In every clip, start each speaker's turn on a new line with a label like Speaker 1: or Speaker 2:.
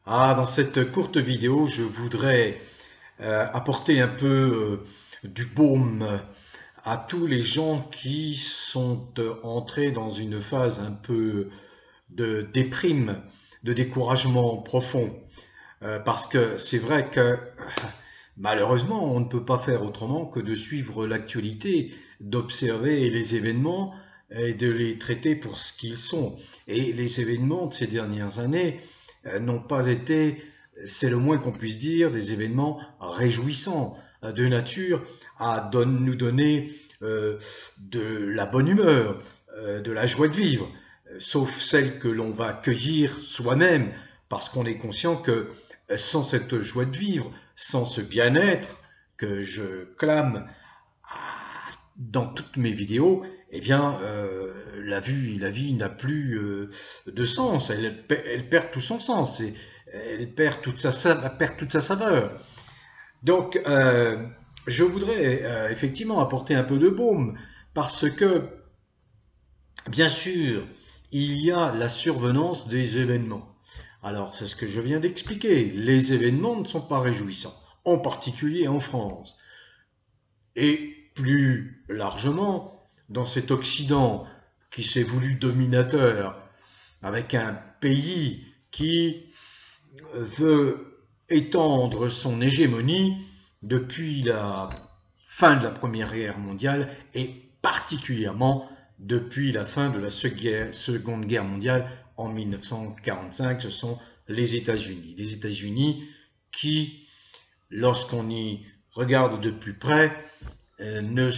Speaker 1: Dans cette courte vidéo, je voudrais apporter un peu du baume à tous les gens qui sont entrés dans une phase un peu de déprime, de découragement profond. Parce que c'est vrai que malheureusement, on ne peut pas faire autrement que de suivre l'actualité, d'observer les événements et de les traiter pour ce qu'ils sont. Et les événements de ces dernières années n'ont pas été, c'est le moins qu'on puisse dire, des événements réjouissants, de nature à nous donner de la bonne humeur, de la joie de vivre, sauf celle que l'on va cueillir soi-même, parce qu'on est conscient que sans cette joie de vivre, sans ce bien-être que je clame dans toutes mes vidéos, eh bien, la vie n'a plus de sens, elle perd tout son sens, elle perd toute sa saveur. Donc, je voudrais effectivement apporter un peu de baume, parce que, bien sûr, il y a la survenance des événements. Alors, c'est ce que je viens d'expliquer. Les événements ne sont pas réjouissants, en particulier en France. Et plus largement, dans cet Occident qui s'est voulu dominateur, avec un pays qui veut étendre son hégémonie depuis la fin de la Première Guerre mondiale et particulièrement depuis la fin de la Seconde Guerre mondiale en 1945, ce sont les États-Unis. Les États-Unis qui, lorsqu'on y regarde de plus près, n'est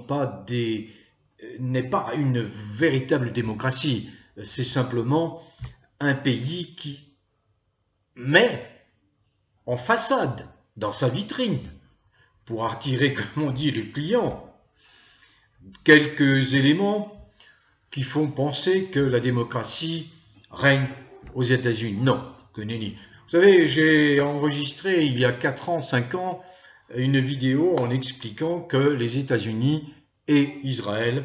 Speaker 1: pas une véritable démocratie. C'est simplement un pays qui met en façade, dans sa vitrine, pour attirer, comme on dit, les clients, quelques éléments qui font penser que la démocratie règne aux États-Unis. Non, que nenni. Vous savez, j'ai enregistré il y a 4 ans, 5 ans, une vidéo en expliquant que les États-Unis et Israël,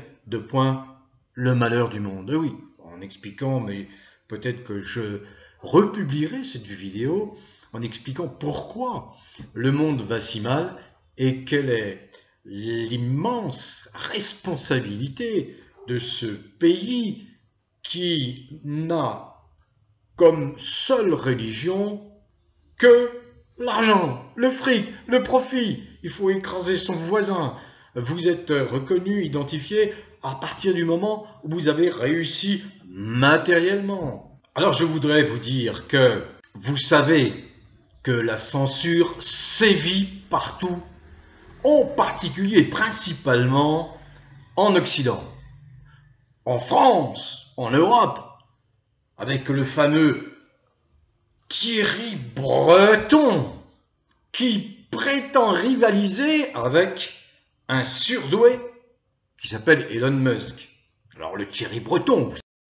Speaker 1: le malheur du monde. Oui, en expliquant, mais peut-être que je republierai cette vidéo en expliquant pourquoi le monde va si mal et quelle est l'immense responsabilité de ce pays qui n'a comme seule religion que l'argent, le fric, le profit. Il faut écraser son voisin. Vous êtes reconnu, identifié à partir du moment où vous avez réussi matériellement. Alors je voudrais vous dire que vous savez que la censure sévit partout, en particulier et principalement en Occident. En France, en Europe, avec le fameux Thierry Breton, qui prétend rivaliser avec un surdoué qui s'appelle Elon Musk. Alors le Thierry Breton,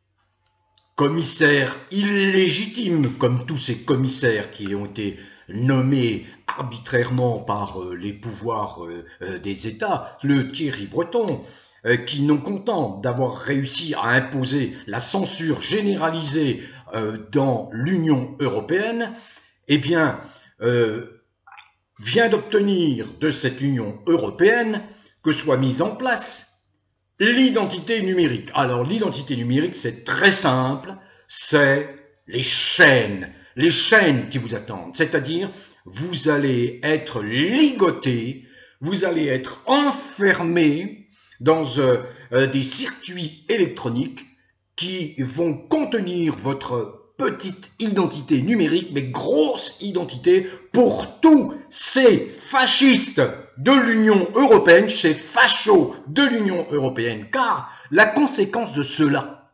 Speaker 1: commissaire illégitime, comme tous ces commissaires qui ont été nommés arbitrairement par les pouvoirs des États, le Thierry Breton, qui, non content d'avoir réussi à imposer la censure généralisée dans l'Union européenne, eh bien, vient d'obtenir de cette Union européenne que soit mise en place l'identité numérique. Alors, l'identité numérique, c'est très simple, c'est les chaînes qui vous attendent. C'est-à-dire, vous allez être ligoté, vous allez être enfermé dans des circuits électroniques qui vont contenir votre petite identité numérique, mais grosse identité pour tous ces fascistes de l'Union européenne, ces fachos de l'Union européenne, car la conséquence de cela,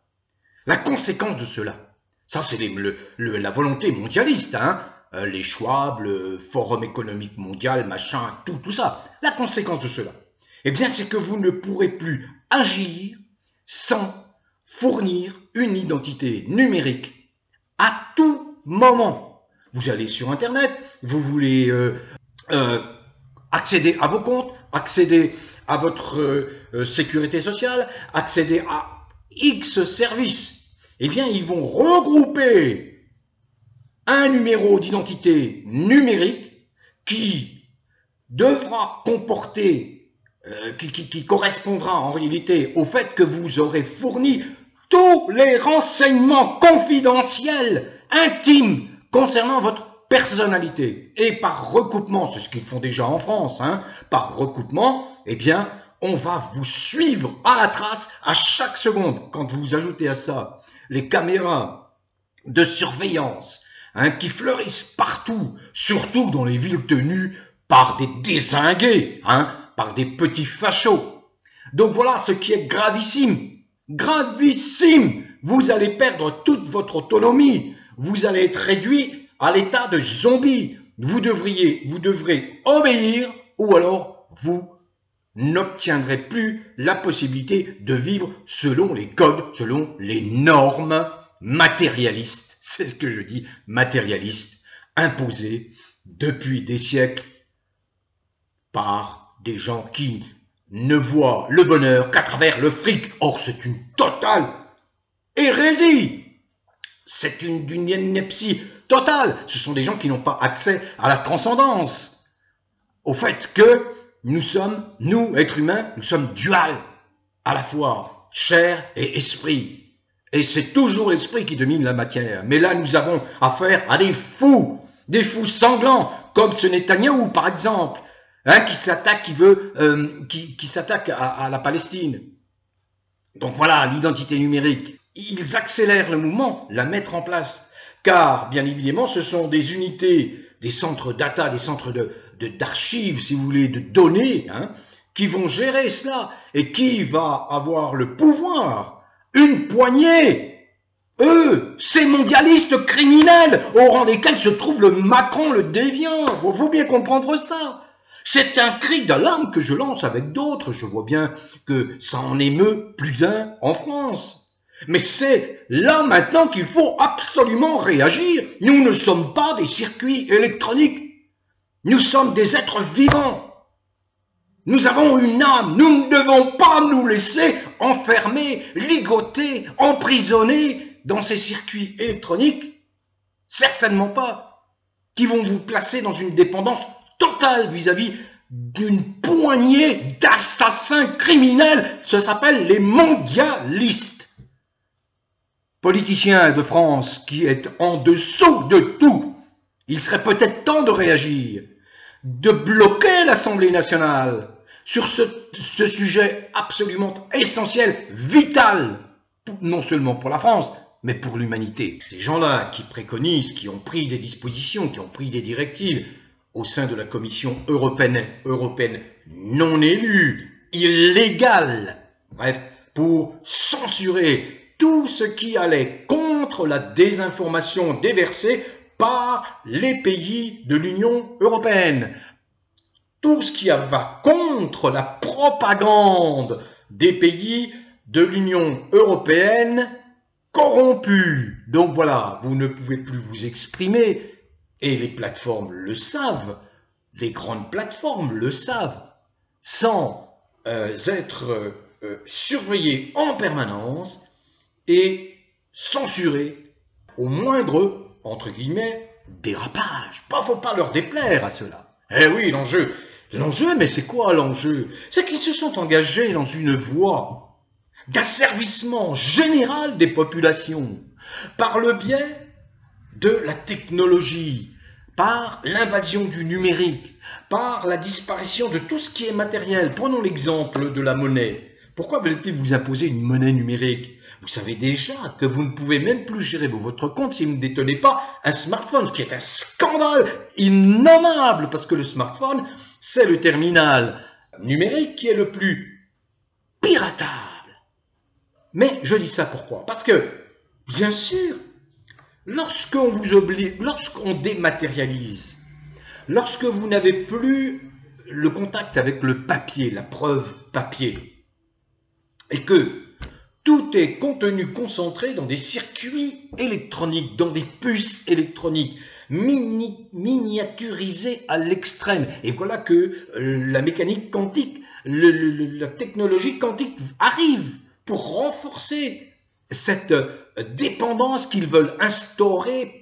Speaker 1: ça c'est la volonté mondialiste, hein, les Schwab, le Forum économique mondial, machin, tout ça, la conséquence de cela, eh bien c'est que vous ne pourrez plus agir sans fournir une identité numérique à tout moment. Vous allez sur Internet, vous voulez accéder à vos comptes, accéder à votre sécurité sociale, accéder à X services. Eh bien, ils vont regrouper un numéro d'identité numérique qui devra comporter, qui correspondra en réalité au fait que vous aurez fourni tous les renseignements confidentiels, intimes, concernant votre personnalité. Et par recoupement, c'est ce qu'ils font déjà en France, hein, par recoupement, eh bien, on va vous suivre à la trace à chaque seconde. Quand vous ajoutez à ça les caméras de surveillance, hein, qui fleurissent partout, surtout dans les villes tenues par des dézingués, hein, par des petits fachos. Donc voilà ce qui est gravissime. Gravissime! Vous allez perdre toute votre autonomie. Vous allez être réduit à l'état de zombie. Vous devrez obéir ou alors vous n'obtiendrez plus la possibilité de vivre selon les codes, selon les normes matérialistes. C'est ce que je dis, matérialistes, imposées depuis des siècles par des gens qui ne voient le bonheur qu'à travers le fric. Or, c'est une totale hérésie. C'est une ineptie totale. Ce sont des gens qui n'ont pas accès à la transcendance, au fait que nous sommes, nous, êtres humains, nous sommes duals, à la fois chair et esprit. Et c'est toujours l'esprit qui domine la matière. Mais là, nous avons affaire à des fous sanglants, comme ce Netanyahou, par exemple, hein, qui s'attaque, qui s'attaque à la Palestine. Donc voilà, l'identité numérique. Ils accélèrent le mouvement, la mettre en place. Car, bien évidemment, ce sont des unités, des centres data, des centres d'archives, si vous voulez, de données, hein, qui vont gérer cela. Et qui va avoir le pouvoir? Une poignée. Eux, ces mondialistes criminels, au rang desquels se trouve le Macron, le déviant. Il faut bien comprendre ça. C'est un cri d'alarme que je lance avec d'autres. Je vois bien que ça en émeut plus d'un en France. Mais c'est là maintenant qu'il faut absolument réagir. Nous ne sommes pas des circuits électroniques. Nous sommes des êtres vivants. Nous avons une âme. Nous ne devons pas nous laisser enfermer, ligoter, emprisonner dans ces circuits électroniques. Certainement pas. Qui vont vous placer dans une dépendance totale vis-à-vis d'une poignée d'assassins criminels. Ça s'appelle les mondialistes. Politiciens de France qui est en dessous de tout. Il serait peut-être temps de réagir, de bloquer l'Assemblée nationale sur ce sujet absolument essentiel, vital, non seulement pour la France, mais pour l'humanité. Ces gens-là qui préconisent, qui ont pris des dispositions, qui ont pris des directives au sein de la Commission européenne non élue, illégale, bref, pour censurer tout ce qui allait contre la désinformation déversée par les pays de l'Union européenne. Tout ce qui va contre la propagande des pays de l'Union européenne corrompus. Donc voilà, vous ne pouvez plus vous exprimer, et les plateformes le savent, les grandes plateformes le savent, sans être surveillées en permanence et censurées au moindre, entre guillemets, dérapage. Faut pas leur déplaire à cela. Eh oui, l'enjeu, mais c'est quoi l'enjeu? C'est qu'ils se sont engagés dans une voie d'asservissement général des populations par le biais de la technologie, par l'invasion du numérique, par la disparition de tout ce qui est matériel. Prenons l'exemple de la monnaie. Pourquoi veulent-ils vous imposer une monnaie numérique? Vous savez déjà que vous ne pouvez même plus gérer votre compte si vous ne détenez pas un smartphone, ce qui est un scandale innommable, parce que le smartphone, c'est le terminal numérique qui est le plus piratable. Mais je dis ça pourquoi? Parce que, bien sûr, lorsqu'on vous oblige, lorsqu'on dématérialise, lorsque vous n'avez plus le contact avec le papier, la preuve papier, et que tout est contenu concentré dans des circuits électroniques, dans des puces électroniques, miniaturisées à l'extrême. Et voilà que la mécanique quantique, la technologie quantique arrive pour renforcer cette dépendance qu'ils veulent instaurer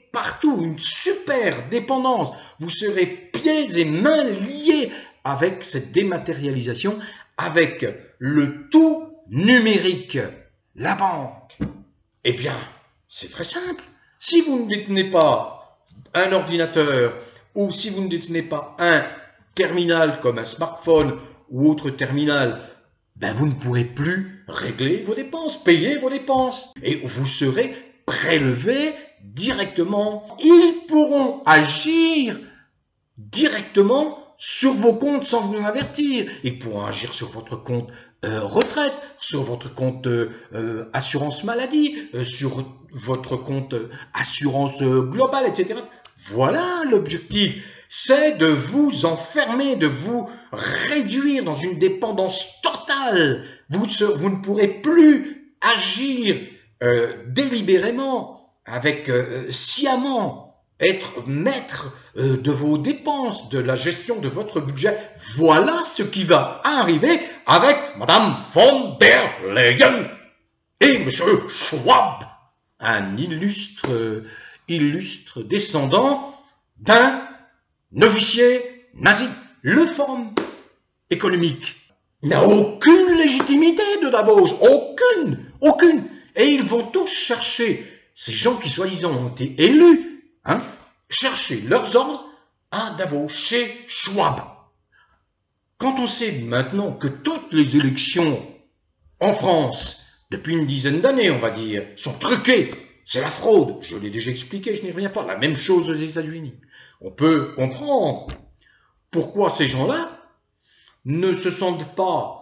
Speaker 1: partout, une super dépendance. Vous serez pieds et mains liés avec cette dématérialisation, avec le tout numérique, la banque. Eh bien, c'est très simple. Si vous ne détenez pas un ordinateur ou si vous ne détenez pas un terminal comme un smartphone ou autre terminal, ben vous ne pourrez plus régler vos dépenses, payer vos dépenses. Et vous serez prélevé directement. Ils pourront agir directement sur vos comptes sans vous en avertir. Ils pourront agir sur votre compte retraite, sur votre compte assurance maladie, sur votre compte assurance globale, etc. Voilà l'objectif. C'est de vous enfermer, de vous réduire dans une dépendance totale. Vous ne pourrez plus agir délibérément, avec sciemment, être maître de vos dépenses, de la gestion de votre budget. Voilà ce qui va arriver avec Madame von der Leyen et Monsieur Schwab, un illustre descendant d'un officier nazi. Le Forum économique n'a aucune légitimité de Davos, aucune. Et ils vont tous chercher ces gens qui soi-disant ont été élus, chercher leurs ordres à Davos, chez Schwab. Quand on sait maintenant que toutes les élections en France, depuis une dizaine d'années, on va dire, sont truquées, c'est la fraude, je l'ai déjà expliqué, je n'y reviens pas, la même chose aux États-Unis. On peut comprendre pourquoi ces gens-là ne se sentent pas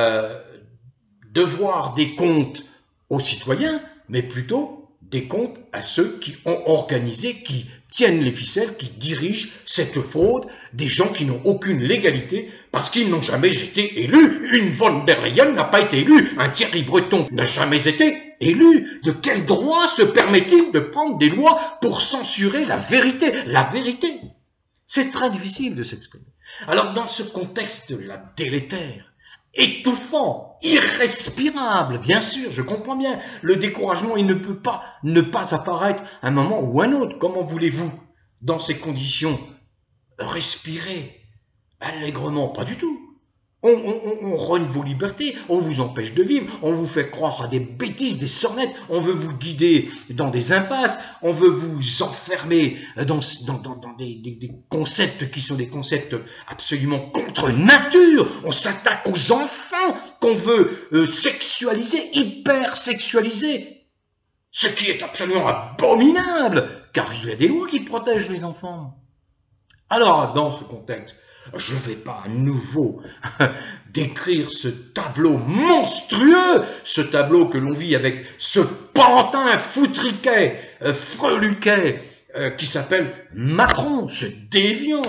Speaker 1: devoir des comptes aux citoyens, mais plutôt des comptes à ceux qui ont organisé, qui tiennent les ficelles, qui dirigent cette fraude, des gens qui n'ont aucune légalité parce qu'ils n'ont jamais été élus. Une von der Leyen n'a pas été élue, un Thierry Breton n'a jamais été élu. De quel droit se permet-il de prendre des lois pour censurer la vérité? La vérité, c'est très difficile de s'exprimer. Alors dans ce contexte-là délétère, étouffant, irrespirable, bien sûr, je comprends bien, le découragement, il ne peut pas ne pas apparaître à un moment ou à un autre. Comment voulez-vous, dans ces conditions, respirer allègrement? Pas du tout. On rogne vos libertés, on vous empêche de vivre, on vous fait croire à des bêtises, des sornettes, on veut vous guider dans des impasses, on veut vous enfermer dans des concepts qui sont des concepts absolument contre nature. On s'attaque aux enfants qu'on veut sexualiser, hyper sexualiser, ce qui est absolument abominable, car il y a des lois qui protègent les enfants. Alors, dans ce contexte, je ne vais pas à nouveau décrire ce tableau monstrueux, ce tableau que l'on vit avec ce pantin foutriquet, freluquet, qui s'appelle Macron, ce déviant.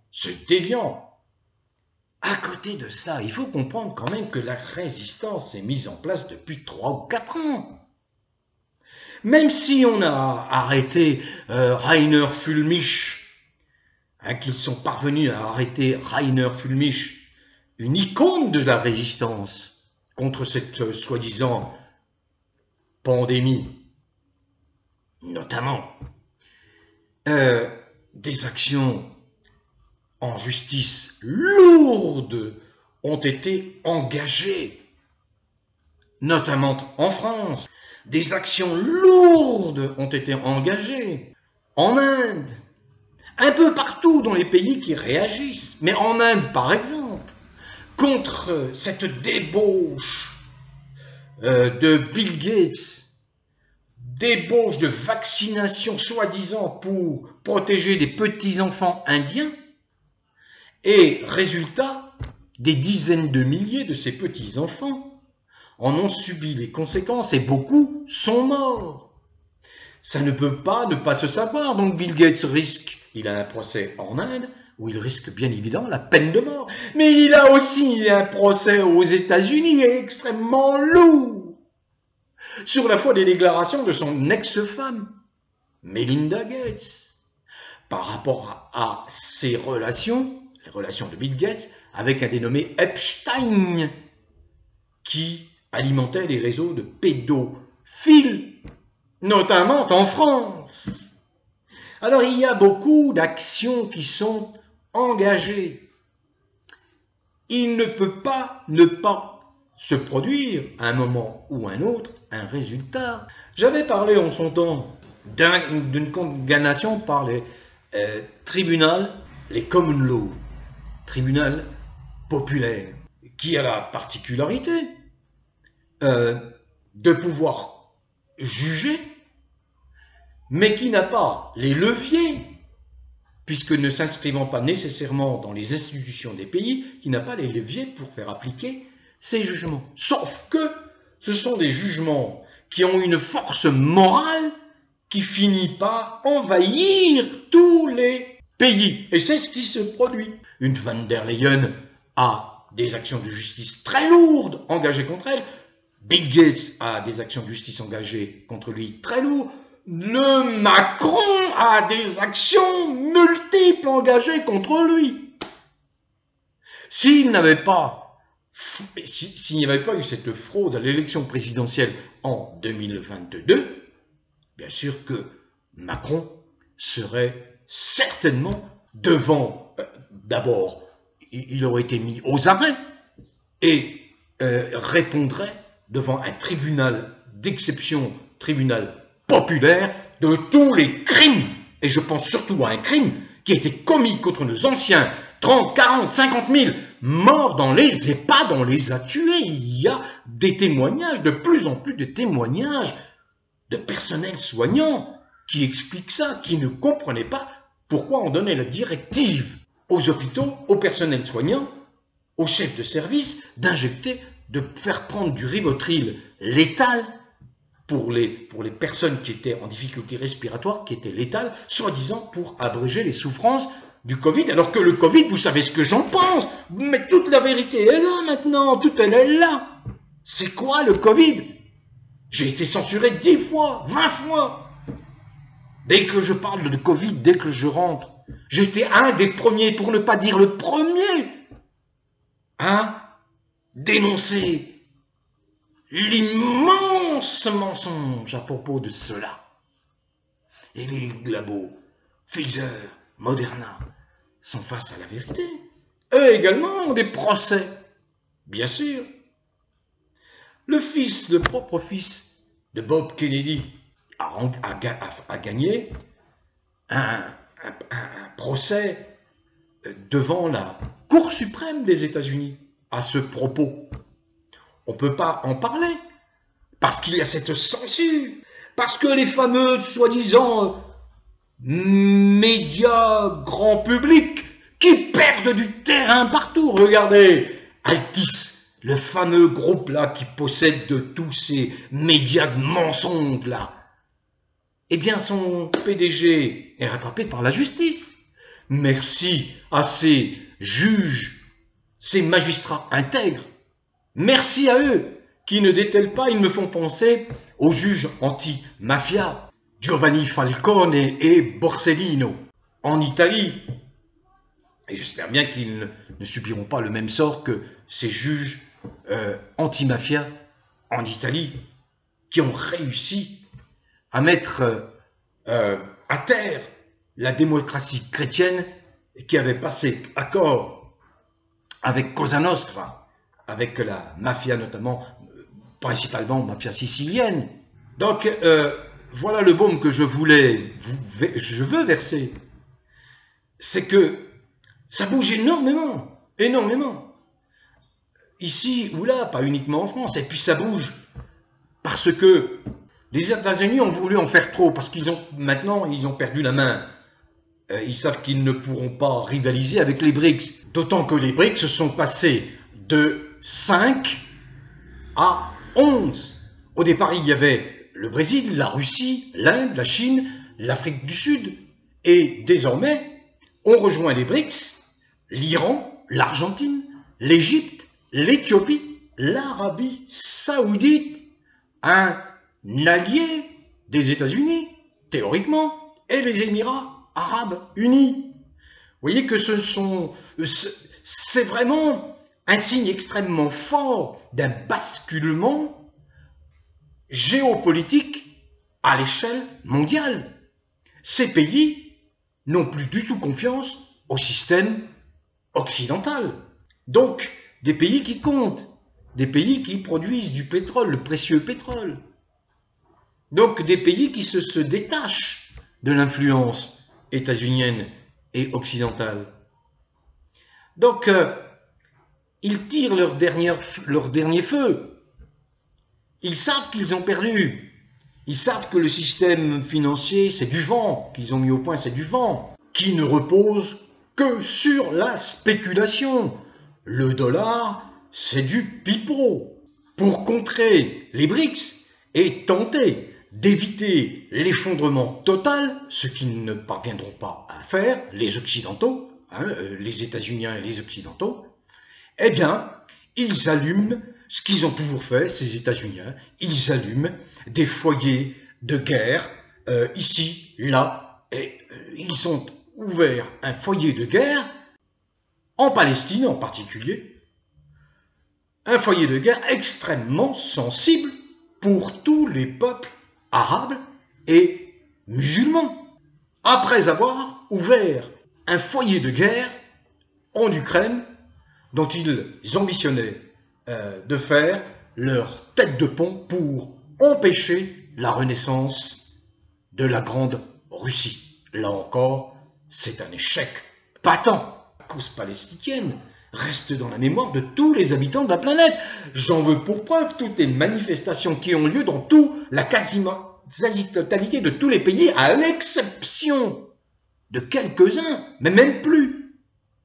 Speaker 1: À côté de ça, il faut comprendre quand même que la résistance s'est mise en place depuis 3 ou 4 ans. Même si on a arrêté Rainer Fulmich, qu'ils sont parvenus à arrêter Rainer Fulmich, une icône de la résistance contre cette soi-disant pandémie, notamment des actions en justice lourdes ont été engagées, notamment en France. Des actions lourdes ont été engagées en Inde, un peu partout dans les pays qui réagissent, mais en Inde par exemple, contre cette débauche de Bill Gates, débauche de vaccination soi-disant pour protéger des petits-enfants indiens, et résultat, des dizaines de milliers de ces petits-enfants en ont subi les conséquences et beaucoup sont morts. Ça ne peut pas ne pas se savoir, donc Bill Gates risque, il a un procès en Inde, où il risque bien évidemment la peine de mort, mais il a aussi un procès aux États-Unis extrêmement lourd, sur la foi des déclarations de son ex-femme, Melinda Gates, par rapport à ses relations, les relations de Bill Gates, avec un dénommé Epstein, qui alimentait des réseaux de pédophiles, notamment en France. Alors il y a beaucoup d'actions qui sont engagées. Il ne peut pas ne pas se produire à un moment ou un autre un résultat. J'avais parlé en son temps d'une condamnation par les tribunaux, les common law, tribunaux populaires, qui a la particularité de pouvoir juger, mais qui n'a pas les leviers, puisque ne s'inscrivant pas nécessairement dans les institutions des pays, qui n'a pas les leviers pour faire appliquer ces jugements. Sauf que ce sont des jugements qui ont une force morale qui finit par envahir tous les pays. Et c'est ce qui se produit. Une van der Leyen a des actions de justice très lourdes engagées contre elle. Bill Gates a des actions de justice engagées contre lui très lourdes. Le Macron a des actions multiples engagées contre lui. S'il n'y avait pas eu cette fraude à l'élection présidentielle en 2022, bien sûr que Macron serait certainement devant, d'abord, il aurait été mis aux arrêts et répondrait devant un tribunal d'exception, tribunal populaire, de tous les crimes, et je pense surtout à un crime qui a été commis contre nos anciens, 30, 40, 50 000 morts dans les EHPAD, on les a tués. Il y a des témoignages, de plus en plus de témoignages de personnel soignant qui expliquent ça, qui ne comprenaient pas pourquoi on donnait la directive aux hôpitaux, au personnel soignant, aux chefs de service, d'injecter, de faire prendre du Rivotril létal pour les personnes qui étaient en difficulté respiratoire, qui étaient létales, soi-disant pour abréger les souffrances du Covid, alors que le Covid, vous savez ce que j'en pense, mais toute la vérité est là maintenant, tout elle est là. C'est quoi le Covid? J'ai été censuré 10 fois, 20 fois. Dès que je parle de Covid, dès que je rentre, j'étais un des premiers, pour ne pas dire le premier, à dénoncer l'immense mensonge à propos de cela. Et les labos, Pfizer, Moderna, sont face à la vérité. Eux également ont des procès, bien sûr. Le propre fils de Bob Kennedy a gagné un procès devant la Cour suprême des États-Unis à ce propos. On ne peut pas en parler, parce qu'il y a cette censure, parce que les fameux soi-disant médias grand public qui perdent du terrain partout. Regardez, Altis, le fameux groupe là qui possède de tous ces médias de mensonges là, eh bien son PDG est rattrapé par la justice. Merci à ces juges, ces magistrats intègres. Merci à eux qui ne détellent pas, ils me font penser aux juges anti-mafia, Giovanni Falcone et Borsellino, en Italie. Et j'espère bien qu'ils ne subiront pas le même sort que ces juges anti-mafia en Italie, qui ont réussi à mettre à terre la démocratie chrétienne et qui avait passé accord avec Cosa Nostra, avec la mafia notamment, principalement mafia sicilienne. Donc voilà le baume que je veux verser. C'est que ça bouge énormément, énormément. Ici ou là, pas uniquement en France. Et puis ça bouge parce que les États-Unis ont voulu en faire trop, parce maintenant ils ont perdu la main. Ils savent qu'ils ne pourront pas rivaliser avec les BRICS. D'autant que les BRICS se sont passés de 5 à 11. Au départ, il y avait le Brésil, la Russie, l'Inde, la Chine, l'Afrique du Sud. Et désormais, on rejoint les BRICS, l'Iran, l'Argentine, l'Égypte, l'Éthiopie, l'Arabie Saoudite, un allié des États-Unis, théoriquement, et les Émirats Arabes Unis. Vous voyez que c'est vraiment un signe extrêmement fort d'un basculement géopolitique à l'échelle mondiale. Ces pays n'ont plus du tout confiance au système occidental. Donc, des pays qui comptent, des pays qui produisent du pétrole, le précieux pétrole. Donc, des pays qui se détachent de l'influence états-unienne et occidentale. Donc, ils tirent leur dernier feu. Ils savent qu'ils ont perdu. Ils savent que le système financier, c'est du vent, qu'ils ont mis au point, c'est du vent, qui ne repose que sur la spéculation. Le dollar, c'est du pipeau. Pour contrer les BRICS et tenter d'éviter l'effondrement total, ce qu'ils ne parviendront pas à faire, les Occidentaux, les États-Unis et les Occidentaux, eh bien, ils allument ce qu'ils ont toujours fait, ces États-Unis, ils allument des foyers de guerre, ici, là, et ils ont ouvert un foyer de guerre, en Palestine en particulier, un foyer de guerre extrêmement sensible pour tous les peuples arabes et musulmans, après avoir ouvert un foyer de guerre en Ukraine dont ils ambitionnaient de faire leur tête de pont pour empêcher la renaissance de la grande Russie. Là encore, c'est un échec patent. La cause palestinienne reste dans la mémoire de tous les habitants de la planète. J'en veux pour preuve toutes les manifestations qui ont lieu dans toute la quasi-totalité de tous les pays, à l'exception de quelques-uns, mais même plus.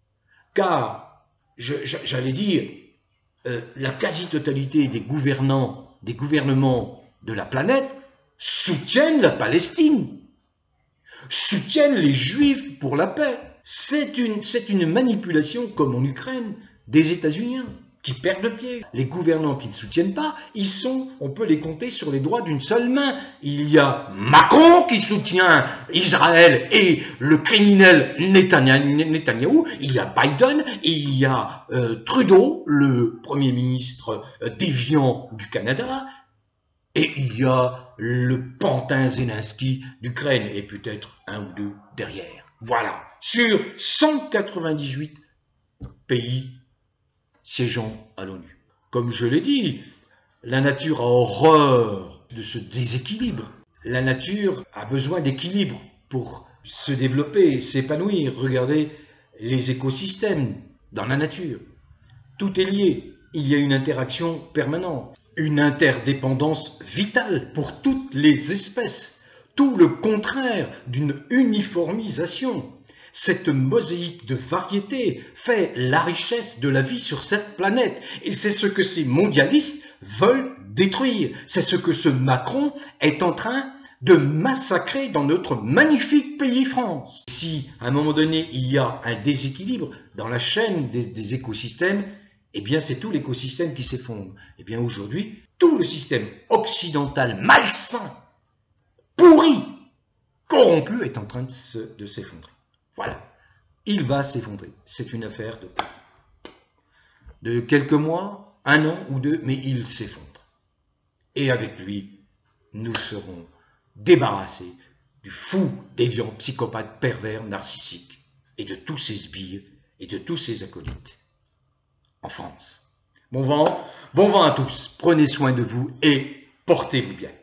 Speaker 1: Car, j'allais dire, la quasi-totalité des gouvernements de la planète soutiennent la Palestine, soutiennent les Juifs pour la paix. C'est une manipulation, comme en Ukraine, des États-Unis qui perdent pied. Les gouvernants qui ne soutiennent pas, on peut les compter sur les doigts d'une seule main. Il y a Macron qui soutient Israël et le criminel Netanyahou, il y a Biden, il y a Trudeau, le Premier ministre déviant du Canada, et il y a le pantin Zelensky d'Ukraine, et peut-être un ou deux derrière. Voilà, sur 198 pays siégeant à l'ONU. Comme je l'ai dit, la nature a horreur de ce déséquilibre. La nature a besoin d'équilibre pour se développer, s'épanouir. Regardez les écosystèmes dans la nature. Tout est lié. Il y a une interaction permanente, une interdépendance vitale pour toutes les espèces. Tout le contraire d'une uniformisation. Cette mosaïque de variétés fait la richesse de la vie sur cette planète. Et c'est ce que ces mondialistes veulent détruire. C'est ce que ce Macron est en train de massacrer dans notre magnifique pays France. Si, à un moment donné, il y a un déséquilibre dans la chaîne des écosystèmes, eh bien, c'est tout l'écosystème qui s'effondre. Eh bien, aujourd'hui, tout le système occidental malsain, pourri, corrompu, est en train de s'effondrer. Voilà, il va s'effondrer. C'est une affaire de quelques mois, un an ou deux, mais il s'effondre. Et avec lui, nous serons débarrassés du fou, déviant, psychopathe, pervers, narcissique, et de tous ses sbires et de tous ses acolytes en France. Bon vent à tous, prenez soin de vous et portez-vous bien.